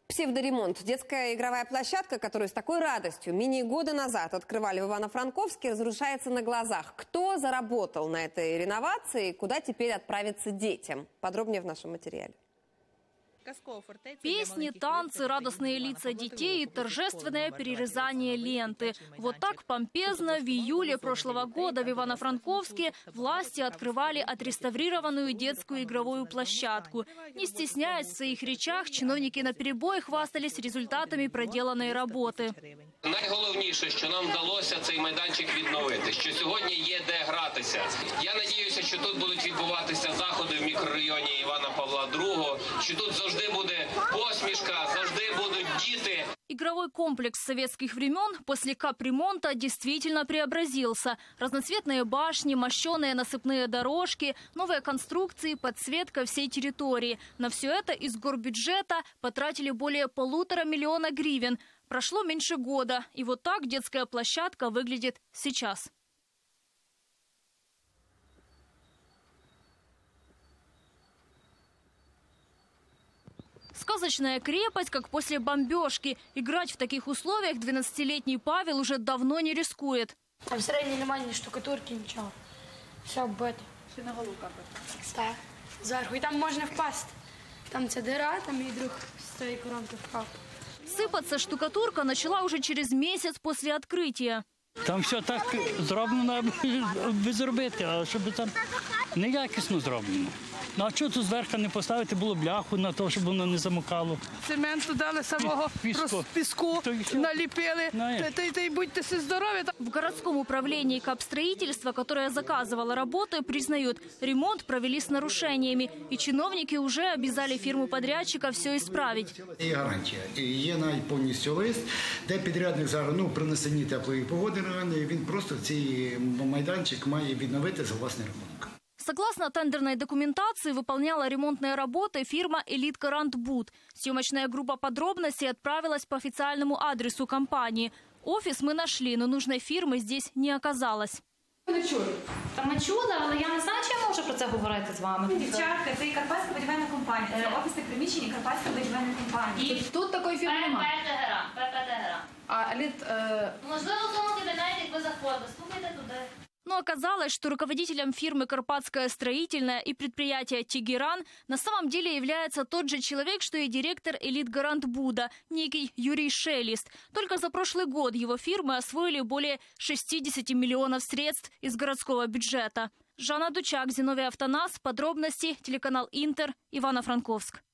Псевдоремонт. Детская игровая площадка, которую с такой радостью менее года назад открывали в Ивано-Франковске, разрушается на глазах. Кто заработал на этой реновации и куда теперь отправиться детям? Подробнее в нашем материале. Песни, танцы, радостные лица детей и торжественное перерезание ленты. Вот так помпезно в июле прошлого года в Ивано-Франковске власти открывали отреставрированную детскую игровую площадку. Не стесняясь в своих речах, чиновники наперебой хвастались результатами проделанной роботи. Найголовніше, що нам вдалося цей майданчик відновити, що сьогодні є де гратися. Я надіюся, що тут будуть відбуватися заходи в мікрорайоні Івана Павла II, що тут завжди буде посмішка, завжди будут дети. Игровой комплекс советских времен после капремонта действительно преобразился. Разноцветные башни, мощеные насыпные дорожки, новые конструкции, подсветка всей территории. На все это из горбюджета потратили более 1,5 миллиона гривен. Прошло меньше года, и вот так детская площадка выглядит сейчас. Сказочная крепость, как после бомбежки. Играть в таких условиях 12-летний Павел уже давно не рискует. Там средней нормальной штукатурки, ничего. Все оббито. Все на голову капает? Так, зверху. И там можно впасть. Там ця дыра, там и друг с той коронки впав. Сыпаться штукатурка начала уже через месяц после открытия. Там все так зроблено, аби зробити, а щоб там неякісно зроблено. Ну а чого тут зверху не поставити було бляху на те, щоб воно не замокало? Цементу дали самого піску, налепили, и будьте все здоровы. В городском управлении капстроительства, которое заказывало работы, признают, ремонт провели с нарушениями. И чиновники уже обязали фирму-подрядчика все исправить. Є гарантія. Є навіть повністю лист, де підрядник зараз при несенні теплої погоди, він просто цей майданчик має відновити за власний рахунок. Согласно тендерной документации, выполняла ремонтные работы фирма «Элит Гарант Буд». Съемочная группа подробностей отправилась по официальному адресу компании. Офис мы нашли, но нужной фирмы здесь не оказалось. Та ми чули, але я не знаю, чи я можу про це говорити з вами. Дівчатка, це і Карпатська будівельна компанія. Це офісне приміщення Карпатської будівельної компанії. І тут такої фірми немає. ППТ. А Еліт... Можливо, в тому кабінеті, як ви заходите, слухайте туди. Но оказалось, что руководителем фирмы «Карпатская строительная» и предприятия «Тегеран» на самом деле является тот же человек, что и директор «Элит Гарант Буда», некий Юрий Шелест. Только за прошлый год его фирмы освоили более 60 миллионов средств из городского бюджета. Жанна Дучак, Зиновий Автонас. Подробности. Телеканал «Интер», Ивано-Франковск.